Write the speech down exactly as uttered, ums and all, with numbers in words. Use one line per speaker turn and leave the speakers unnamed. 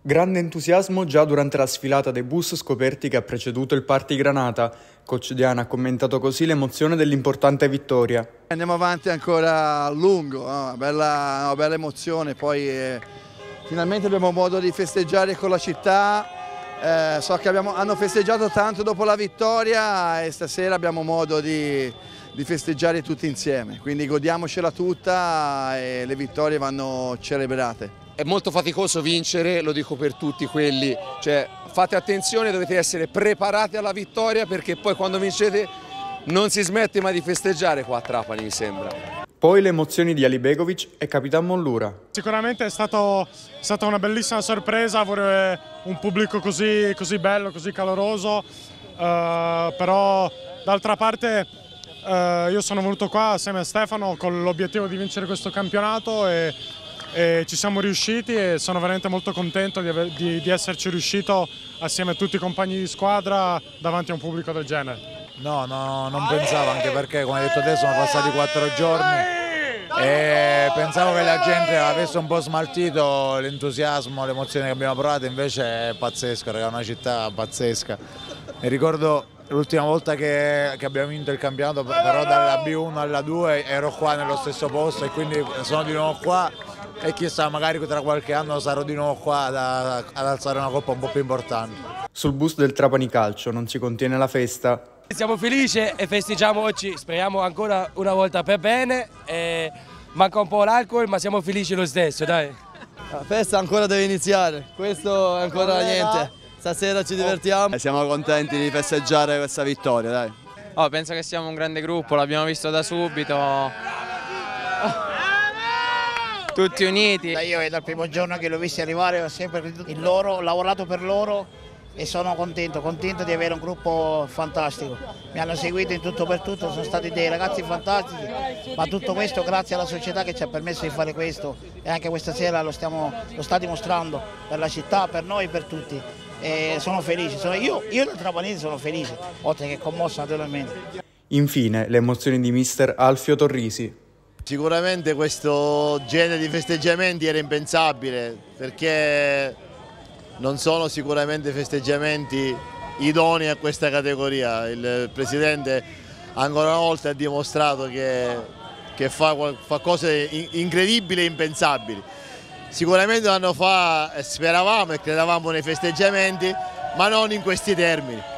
Grande entusiasmo già durante la sfilata dei bus scoperti che ha preceduto il Party Granata. Coach Diana ha commentato così l'emozione dell'importante vittoria.
Andiamo avanti ancora a lungo, no? una, bella, una bella emozione, poi eh, finalmente abbiamo modo di festeggiare con la città. Eh, so che abbiamo, hanno festeggiato tanto dopo la vittoria e stasera abbiamo modo di, di festeggiare tutti insieme, quindi godiamocela tutta e le vittorie vanno celebrate.
È molto faticoso vincere, lo dico per tutti quelli, cioè fate attenzione, dovete essere preparati alla vittoria perché poi quando vincete non si smette mai di festeggiare qua a Trapani, mi sembra.
Poi le emozioni di Alibegovic e Capitan Mollura.
Sicuramente è, stato, è stata una bellissima sorpresa avere un pubblico così, così bello, così caloroso, uh, però d'altra parte uh, io sono venuto qua assieme a Stefano con l'obiettivo di vincere questo campionato e E ci siamo riusciti e sono veramente molto contento di, aver, di, di esserci riuscito assieme a tutti i compagni di squadra davanti a un pubblico del genere.
No, no, non pensavo, anche perché come hai detto te sono passati quattro giorni e pensavo che la gente avesse un po' smaltito l'entusiasmo, l'emozione che abbiamo provato, invece è pazzesco, è una città pazzesca. Mi ricordo l'ultima volta che, che abbiamo vinto il campionato, però dalla B uno alla due ero qua nello stesso posto e quindi sono di nuovo qua e chissà, magari tra qualche anno sarò di nuovo qua ad, ad alzare una coppa un po' più importante.
Sul bus del Trapani Calcio non si contiene la festa.
Siamo felici e festeggiamo oggi, speriamo ancora una volta per bene, e manca un po' l'alcol ma siamo felici lo stesso, dai.
La festa ancora deve iniziare, questo è ancora niente, stasera ci divertiamo.
E siamo contenti di festeggiare questa vittoria, dai.
Oh, penso che siamo un grande gruppo, l'abbiamo visto da subito, oh. Tutti uniti.
Io è dal primo giorno che l'ho visto arrivare, ho sempre creduto in loro, ho lavorato per loro e sono contento, contento di avere un gruppo fantastico. Mi hanno seguito in tutto per tutto, sono stati dei ragazzi fantastici, ma tutto questo grazie alla società che ci ha permesso di fare questo e anche questa sera lo, stiamo, lo sta dimostrando per la città, per noi e per tutti. E sono felice, sono, io, io da Trapanese sono felice, oltre che commosso naturalmente.
Infine le emozioni di mister Alfio Torrisi.
Sicuramente questo genere di festeggiamenti era impensabile perché non sono sicuramente festeggiamenti idonei a questa categoria. Il Presidente ancora una volta ha dimostrato che, che fa, fa cose incredibili e impensabili. Sicuramente un anno fa speravamo e credevamo nei festeggiamenti, ma non in questi termini.